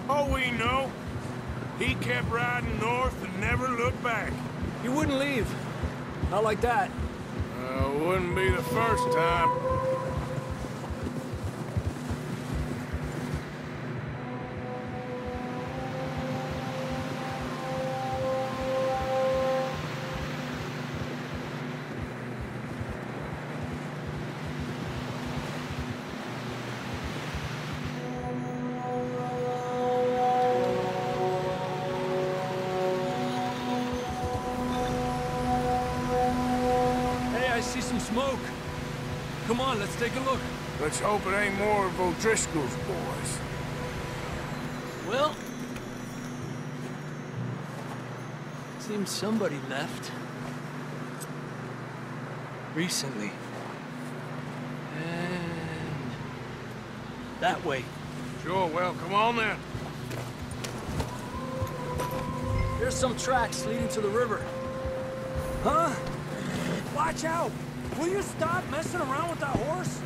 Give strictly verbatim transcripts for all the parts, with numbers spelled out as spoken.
Oh, we know. He kept riding north and never looked back. He wouldn't leave. Not like that. Uh, wouldn't be the first time. See some smoke. Come on, let's take a look. Let's hope it ain't more of O'Driscoll's boys. Well, seems somebody left. Recently. And that way. Sure, well, come on then. There's some tracks leading to the river. Huh? Watch out! Will you stop messing around with that horse?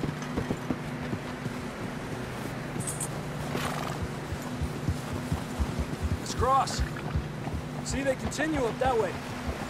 Let's cross. See, they continue up that way.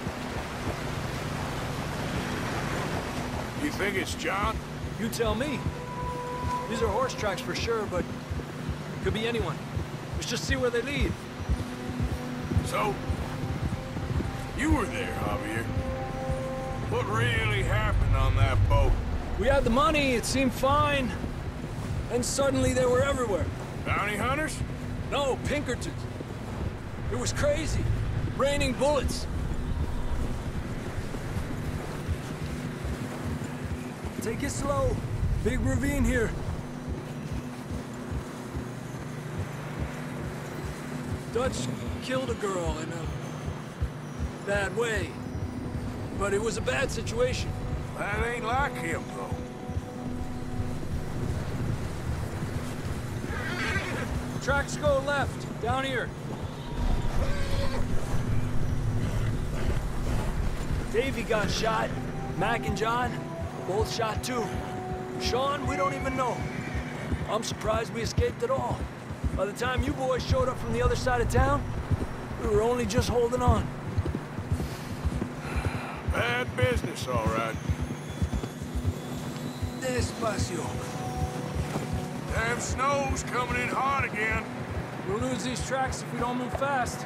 You think it's John? You tell me. These are horse tracks for sure, but could be anyone. Let's just see where they lead. So, you were there, Javier. What really happened on that boat? We had the money, it seemed fine. And suddenly they were everywhere. Bounty hunters? No, Pinkertons. It was crazy. Raining bullets. Take it slow. Big ravine here. Dutch killed a girl in a bad way. But it was a bad situation. That ain't like him, though. Tracks go left, down here. Davey got shot. Mac and John, both shot too. Sean, we don't even know. I'm surprised we escaped at all. By the time you boys showed up from the other side of town, we were only just holding on. Bad business, all right. Despacio. Damn snow's coming in hot again. We'll lose these tracks if we don't move fast.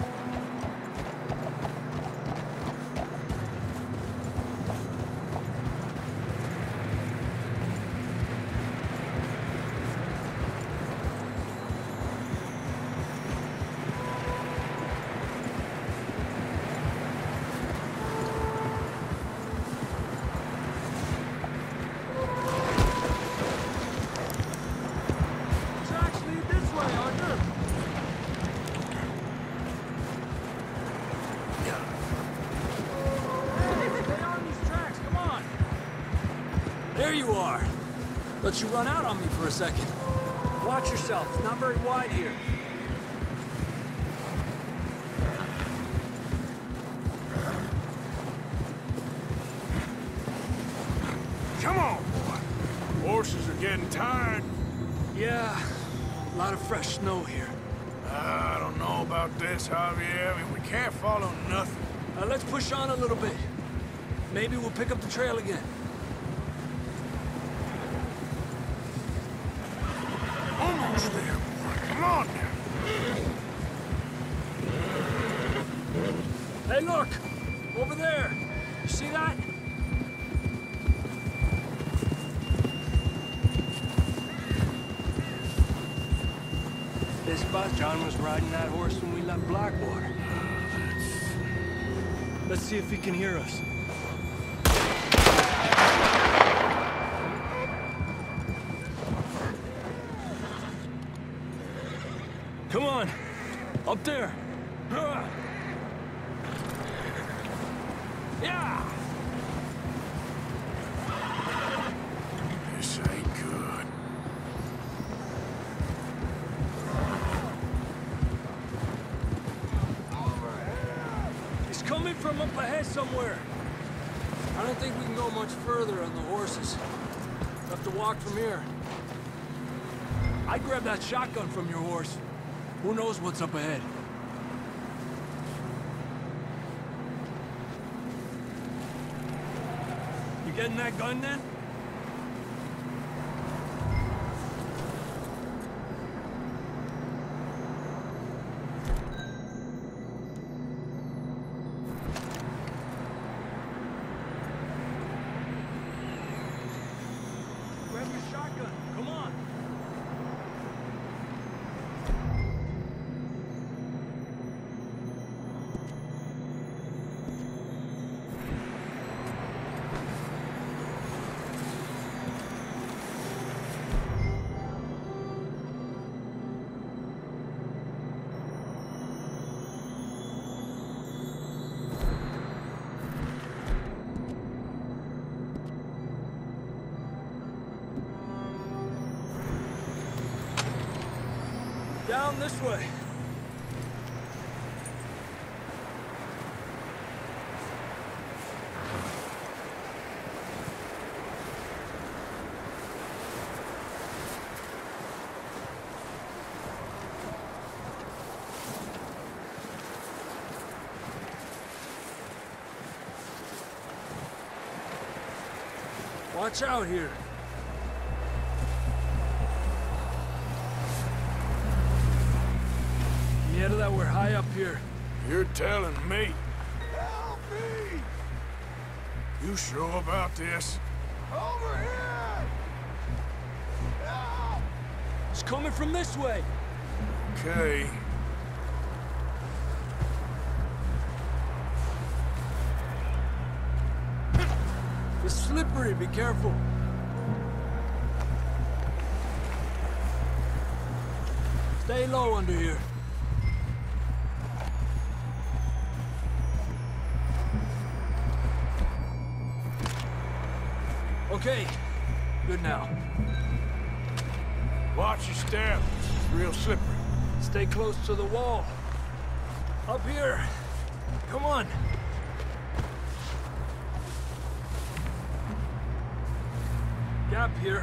There you are. Let you run out on me for a second. Watch yourself. It's not very wide here. Come on, boy. Horses are getting tired. Yeah, a lot of fresh snow here. Uh, I don't know about this, Javier. I mean, we can't follow nothing. Uh, let's push on a little bit. Maybe we'll pick up the trail again. Almost there, boy. Come on now. Hey, look! Over there! You see that? This spot, John was riding that horse when we left Blackwater. Let's see if he can hear us. Come on! Up there! Yeah! This ain't good. He's coming from up ahead somewhere. I don't think we can go much further on the horses. We'll have to walk from here. I grabbed that shotgun from your horse. Who knows what's up ahead? You getting that gun then? Grab your shotgun. Come on. Down this way. Watch out here. Yeah, that we're high up here. You're telling me? Help me! You sure about this? Over here! Help! It's coming from this way. Okay. It's slippery, be careful. Stay low under here. Okay, good now. Watch your step. It's real slippery. Stay close to the wall. Up here. Come on. Gap here.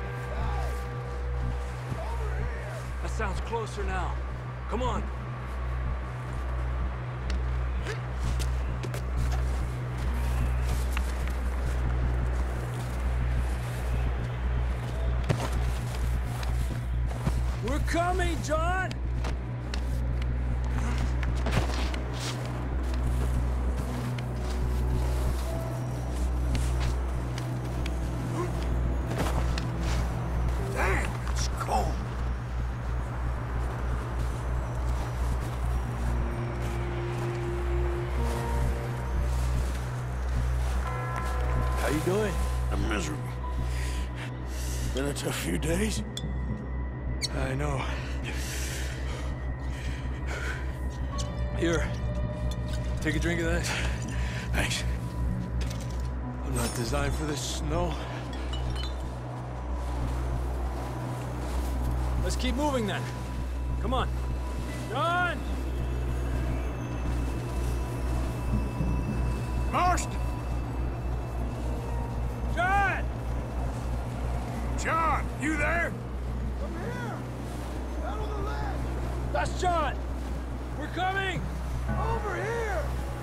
That sounds closer now. Come on. We're coming, John! Damn, it's cold. How you doing? I'm miserable. Been a tough few days. I know. Here. Take a drink of this. Thanks. I'm not designed for this snow. Let's keep moving then. Come on. John! Marston! John! John, you there? Come here! Out on the ledge! That's John! We're coming! Over here!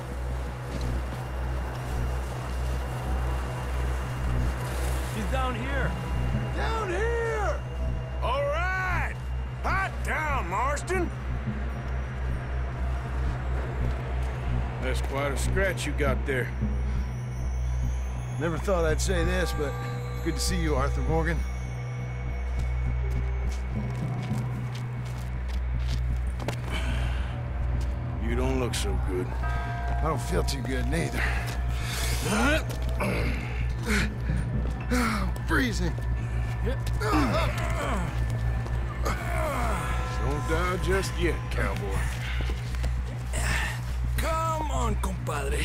He's down here. Down here! All right! Hot down, Marston! That's quite a scratch you got there. Never thought I'd say this, but good to see you, Arthur Morgan. You don't look so good. I don't feel too good, neither. Freezing. Don't die just yet, cowboy. Come on, compadre.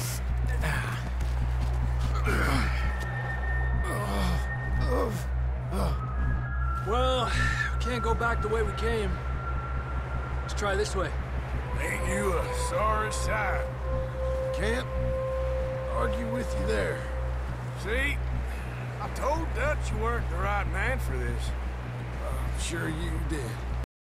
Well, we can't go back the way we came. Let's try this way. Ain't you a sorry sight? Can't argue with you there. See? I told Dutch you weren't the right man for this. Uh, Sure you did.